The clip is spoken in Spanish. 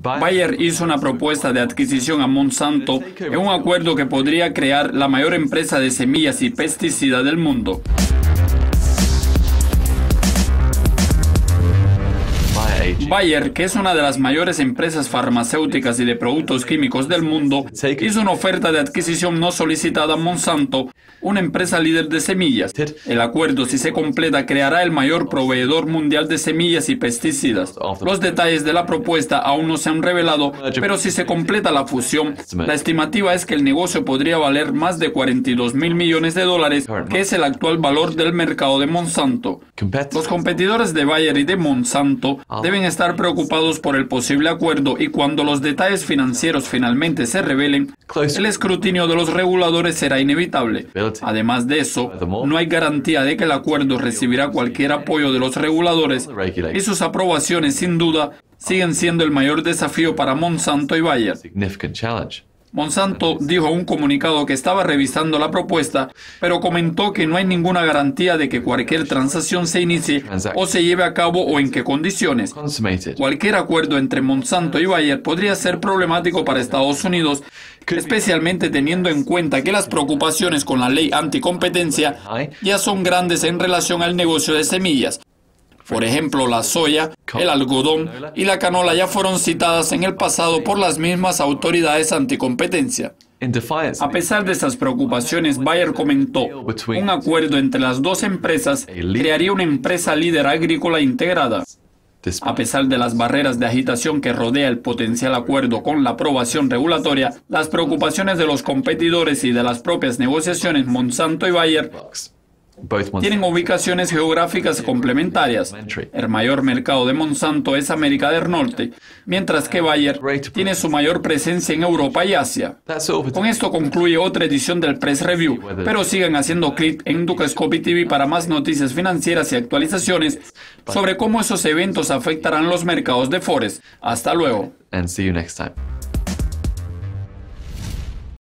Bayer hizo una propuesta de adquisición a Monsanto en un acuerdo que podría crear la mayor empresa de semillas y pesticidas del mundo. Bayer, que es una de las mayores empresas farmacéuticas y de productos químicos del mundo, hizo una oferta de adquisición no solicitada a Monsanto, una empresa líder de semillas. El acuerdo, si se completa, creará el mayor proveedor mundial de semillas y pesticidas. Los detalles de la propuesta aún no se han revelado, pero si se completa la fusión, la estimativa es que el negocio podría valer más de 42.000 millones de dólares, que es el actual valor del mercado de Monsanto. Los competidores de Bayer y de Monsanto deben estar preocupados por el posible acuerdo, y cuando los detalles financieros finalmente se revelen, el escrutinio de los reguladores será inevitable. Además de eso, no hay garantía de que el acuerdo recibirá cualquier apoyo de los reguladores, y sus aprobaciones, sin duda, siguen siendo el mayor desafío para Monsanto y Bayer. Monsanto dijo en un comunicado que estaba revisando la propuesta, pero comentó que no hay ninguna garantía de que cualquier transacción se inicie o se lleve a cabo o en qué condiciones. Cualquier acuerdo entre Monsanto y Bayer podría ser problemático para Estados Unidos, especialmente teniendo en cuenta que las preocupaciones con la ley anticompetencia ya son grandes en relación al negocio de semillas. Por ejemplo, la soya, el algodón y la canola ya fueron citadas en el pasado por las mismas autoridades anticompetencia. A pesar de estas preocupaciones, Bayer comentó, un acuerdo entre las dos empresas crearía una empresa líder agrícola integrada. A pesar de las barreras de agitación que rodea el potencial acuerdo con la aprobación regulatoria, las preocupaciones de los competidores y de las propias negociaciones, Monsanto y Bayer tienen ubicaciones geográficas complementarias. El mayor mercado de Monsanto es América del Norte, mientras que Bayer tiene su mayor presencia en Europa y Asia. Con esto concluye otra edición del Press Review, pero sigan haciendo clic en Dukascopy TV para más noticias financieras y actualizaciones sobre cómo esos eventos afectarán los mercados de Forex. Hasta luego.